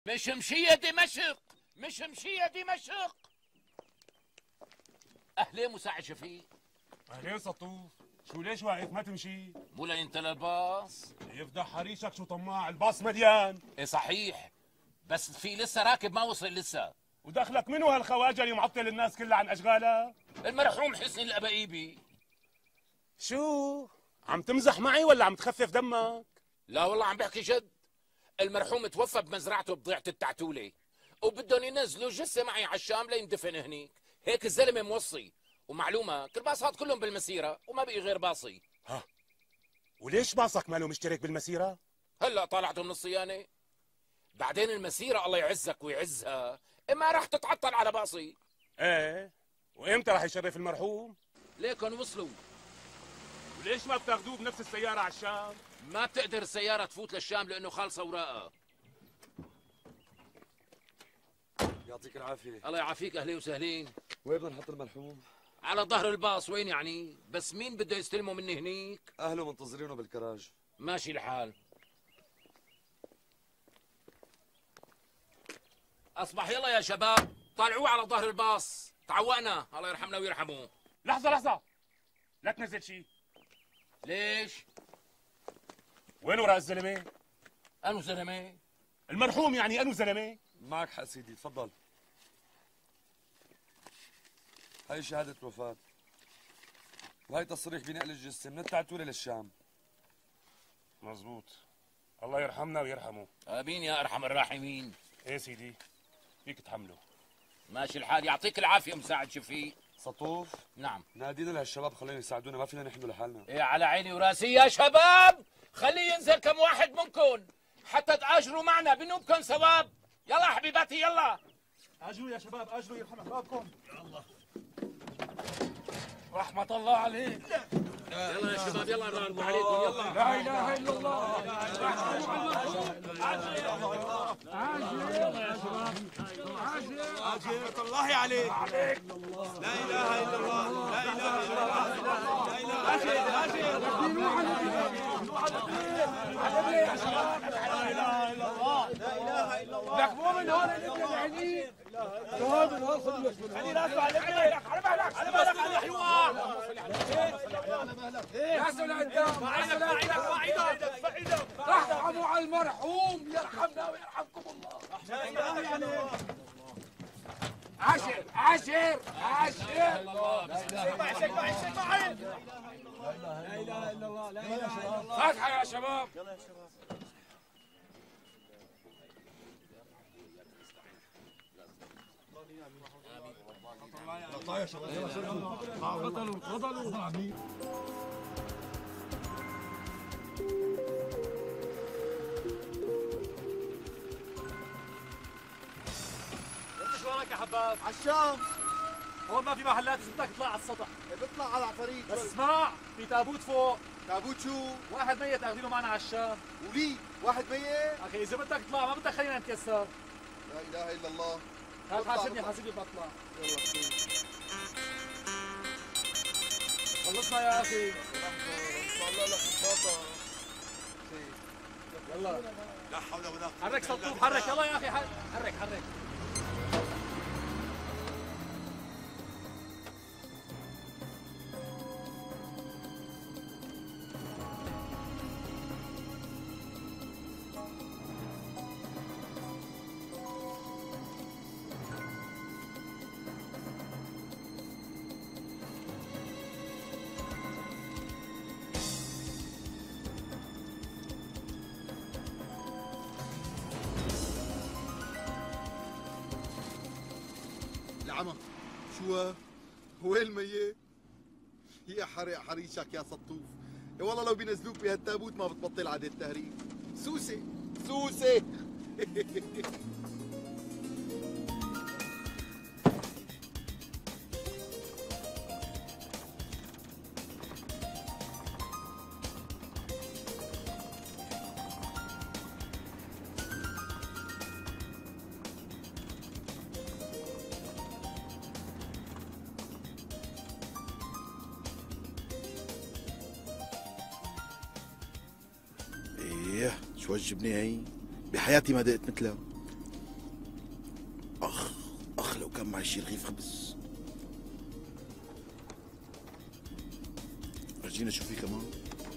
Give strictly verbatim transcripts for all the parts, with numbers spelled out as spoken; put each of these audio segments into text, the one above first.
مش مشية دمشق، مش مشية دمشق. أهلين مساعد شفيق. أهلين سطوف، شو ليش واقف ما تمشي؟ مولاي أنت للباص؟ يفضح حريشك شو طماع، الباص مليان. إيه صحيح، بس في لسه راكب ما وصل لسه. ودخلك منو هالخواجة اللي معطل الناس كلها عن أشغالها؟ المرحوم حسني الأبايبي. شو؟ عم تمزح معي ولا عم تخفف دمك؟ لا والله عم بحكي جد. المرحوم توفى بمزرعته بضيعة التعتولة، وبدهم ينزلوا جثة معي على الشام ليندفن هنيك. هيك الزلمة موصي. ومعلومة كل باصات كلهم بالمسيرة وما بقي غير باصي. ها، وليش باصك ماله مشترك بالمسيرة؟ هلا طالعته من الصيانة. بعدين المسيرة الله يعزك ويعزها اما راح تتعطل على باصي. ايه، وامتى راح يشرف المرحوم؟ ليكن وصلوا. وليش ما بتاخذوه بنفس السيارة على الشام؟ ما بتقدر السيارة تفوت للشام لأنه خالصة وراءها. يعطيك العافية. الله يعافيك. أهلين وسهلين. وين بدنا نحط المرحوم؟ على ظهر الباص. وين يعني؟ بس مين بده يستلمه مني هنيك؟ أهله منتظرينه بالكراج. ماشي الحال. أصبح يلا يا شباب طالعوه على ظهر الباص. تعوقنا الله يرحمنا ويرحمه. لحظة لحظة، لا تنزل شيء. ليش؟ وين وراء الزلمة؟ أنو زلمة؟ المرحوم يعني أنو زلمة؟ معك حق سيدي، تفضل. هاي شهادة وفاة، وهي تصريح بنقل الجثة من التعتولة للشام. مزبوط. الله يرحمنا ويرحمه. آمين يا أرحم الراحمين. ايه سيدي، فيك تحمله. ماشي الحال. يعطيك العافية مساعد شفيق. سطوف، نعم. نادينا لهالشباب خلينا يساعدونا، ما فينا نحمله لحالنا. إيه على عيني وراسي يا شباب. خليه ينزل كم واحد منكم حتى تآجروا معنا بنوبكم ثواب. يلا حبيباتي يلا. اجروا يا شباب اجروا يرحم احبابكم. يلا رحمة الله عليه. يلا يا شباب يلا نرد عليكم يلا. لا إله إلا الله. عاجل الله عليك. لا اله الا الله لا اله الا الله لا اله الا الله. لا اله الا الله لا اله الا الله. لك مو من هون الابن العنيد. هذا من هون خذوا يشمل. علي راسه على بالك على بالك على بالك على الحوار. راسه لقدام. عينك عينك عينك فايدك. رحموا على المرحوم يرحمنا ويرحمكم الله. لا اله الا الله. عشر عشر عشر. معي شيك معي شيك معي. لا اله الا الله لا اله الا الله. فاتحة يا شباب. يلا يا شباب. يا شباب تفضلوا تفضلوا. انت شلونك يا حباب؟ على الشام. هون ما في محلات اذا بدك تطلع على السطح. بيطلع على العفاريت. بس اسمع، في تابوت فوق، تابوت شو؟ واحد ميت اخذينه معنا على الشام. ولي واحد ميت. اخي اذا بدك تطلع ما بدك خلينا نتكسر. لا اله الا الله. هات حاسبني حاسبني بطلع. يلا خير. خلصنا يا اخي. والله لك بساطة. يلا لا حول ولا قوة. حرك سطوف حرك. يلا يا اخي حرك حرك. العمى شو وين الميت؟ يا حرق حريشك يا سطوف. يا والله لو بينزلوك بهالتابوت ما بتبطل عاد التهريب. سوسه سوسه. ايه شو الجبنة هي؟ بحياتي ما دقت مثلها. كان معي شي رغيف خبز. فرجينا شو في كمان.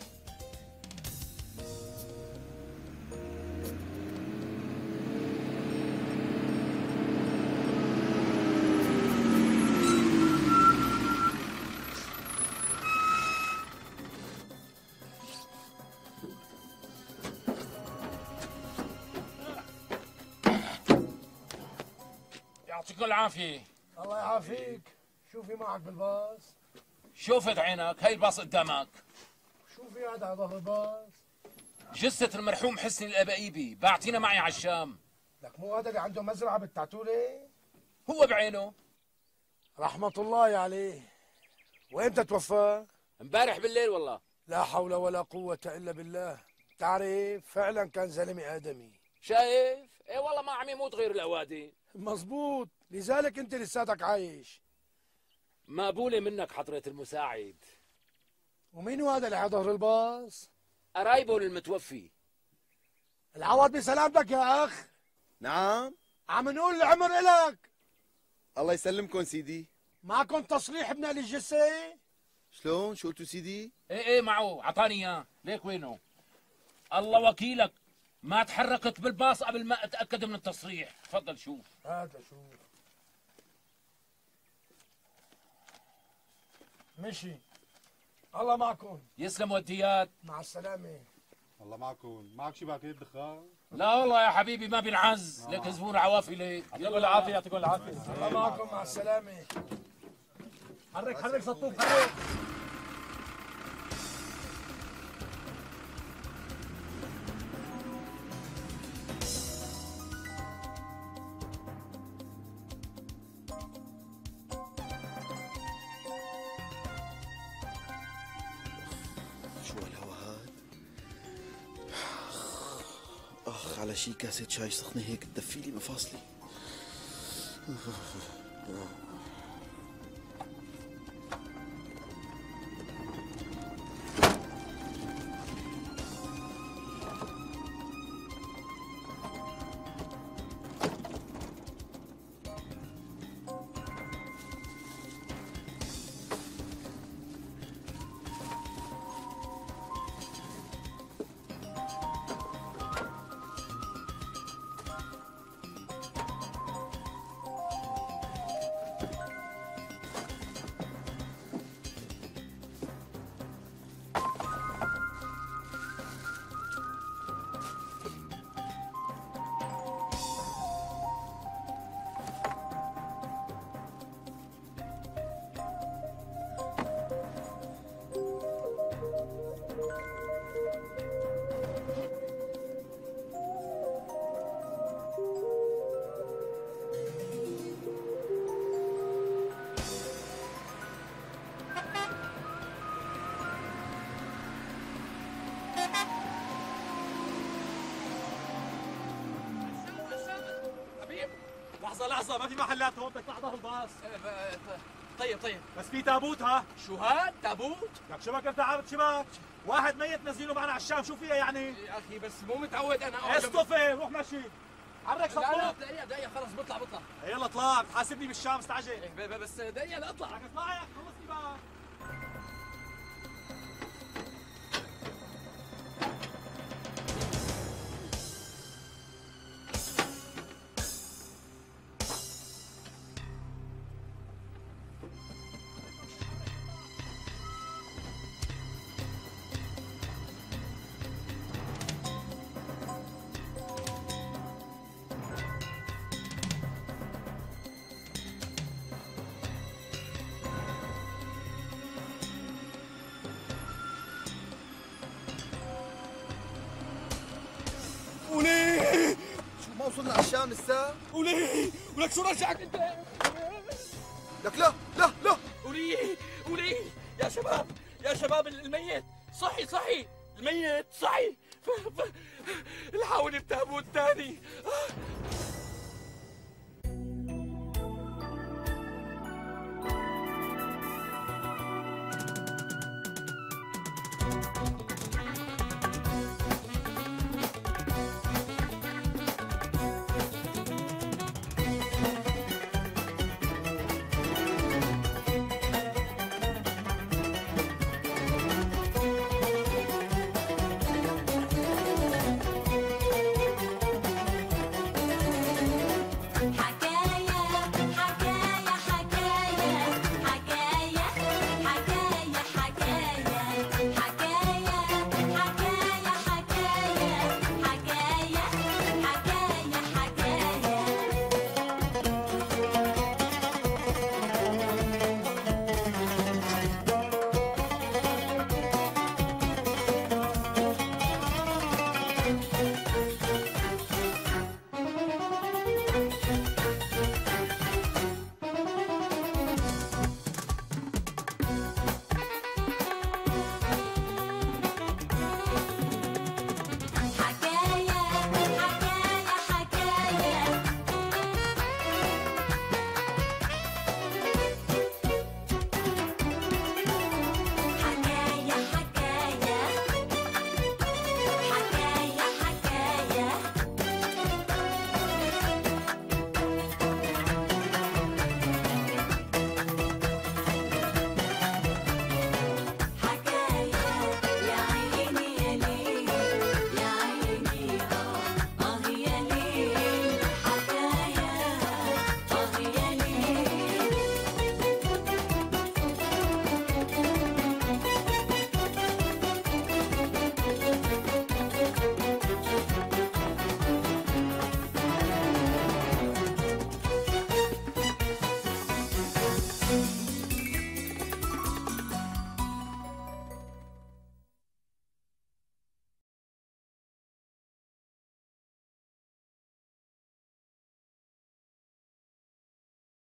يعطيكم العافية. الله يعافيك. شو في معك بالباص؟ شوفت عينك، هي الباص قدامك. شو في هذا على ظهر الباص؟ جثة المرحوم حسني الأبايبي، باعتينا معي على الشام. لك مو هذا اللي عنده مزرعة بالتعتولة؟ هو بعينه. رحمة الله عليه. وإمتى توفى؟ امبارح بالليل والله. لا حول ولا قوة إلا بالله. تعرف فعلا كان زلمة آدمي. شايف؟ ايه والله ما عم يموت غير الأوادي. مزبوط، لذلك أنت لساتك عايش. مقبولة منك حضرة المساعد. ومين هو هذا اللي على ظهر الباص؟ قرايبه للمتوفي. العوض بسلامتك يا أخ. نعم. عم نقول العمر إلك. الله يسلمكم سيدي. معكم تصريح بنقل الجثة؟ شلون؟ شو قلتوا سيدي؟ ايه ايه معه، عطاني اياه، ليك وينه؟ الله وكيلك، ما تحركت بالباص قبل ما اتأكد من التصريح. تفضل شوف. هذا شوف. مشي. الله معكم. يسلم وديات. مع السلامة. الله معكم. معك شي باكيت دخان؟ لا والله يا حبيبي ما بينعز، لك زبون عوافي ليك. يعطيكم العافية يعطيكم العافية. الله معكم مع السلامة. حرك حرك سطوف حرك. شو هالهوا هاد؟ اخ على شي كاسة شاي سخنة هيك تدفي لي مفاصلي. لحظة لحظة، ما في محلات هون، بدك تحضر الباص. طيب طيب. بس في تابوت. ها شو هاد تابوت؟ لك شبك انت عابد شبك. واحد ميت نزيله معنا على الشام، شو فيها يعني؟ يا اخي بس مو متعود انا اقعد. اصطفي روح مشي. حرك لا لا سطوف. دقيقة دقيقة خلص بطلع بطلع. يلا اطلع، بتحاسبني بالشام، استعجل. إيه، ب- ب- بس دقيقة لا اطلع. لك اطلع يا اخي، خلصني بقى. وليه؟ شو ما وصلنا على الشام لسه؟ وليه؟ ولك شو رجعك انت؟ لك لا لا لا. وليه؟ وليه؟ يا شباب يا شباب الميت صحي صحي الميت صحي. ف... ف... الحقوني بتابوت ثاني.